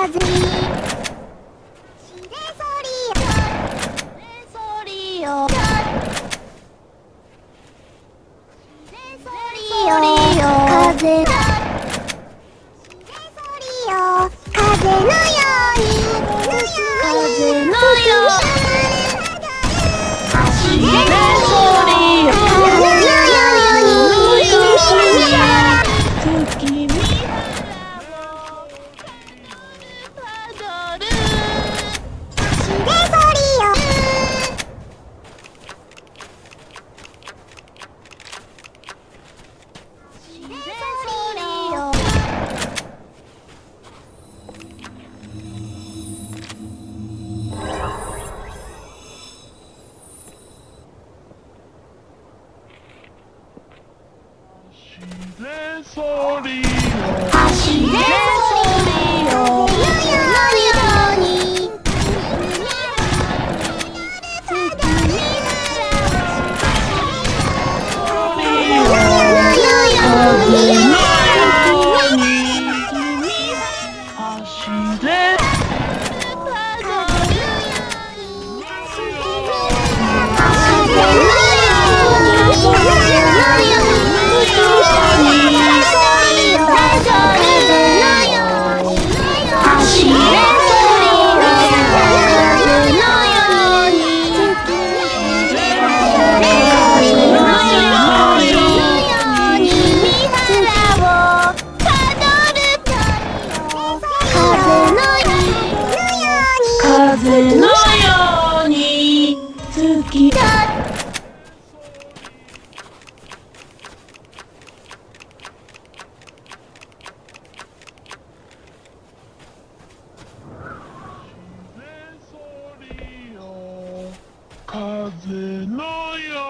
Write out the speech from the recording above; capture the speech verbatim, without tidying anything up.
風にしれそりそりよしれそりよ風しれそりよ風のように風のようしれそりよ月見パドルしれそりよしれそりよそりよ足でそりよのように月見風のように月だ風のよ